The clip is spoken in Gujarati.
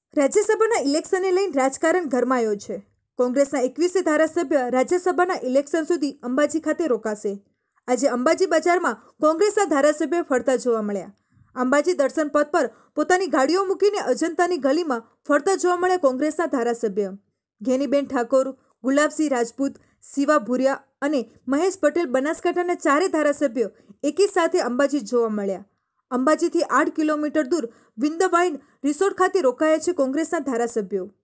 રાજ્યસભાના ઇલેક્શનને લઈને રાજકારણ ગરમાયો છે. કોંગ્રેસના 21 ધારાસભ્ય રાજ્યસભાના ઇલેક્શન સુધી અંબાજી ખાતે રોકાશે. આજે અંબાજી બજારમાં કોંગ્રેસના ધારાસભ્ય ફરતા જોવા મળ્યા. અંબાજી દર્શન પથ પર પોતાની ગાડીઓ મૂકીને અજંતાની ગલીમાં ફરતા જોવા મળ્યા કોંગ્રેસના ધારાસભ્ય ઘેનીબેન ઠાકોર, ગુલાબસિંહ રાજપૂત, શિવા ભુરિયા અને મહેશ પટેલ બનાસકાંઠાના ચારે ધારાસભ્યો એકી સાથે અંબાજી જોવા મળ્યા. અંબાજીથી 8 કિલોમીટર દૂર વિન્દ વાઇન રિસોર્ટ ખાતે રોકાયા છે કોંગ્રેસના ધારાસભ્યો.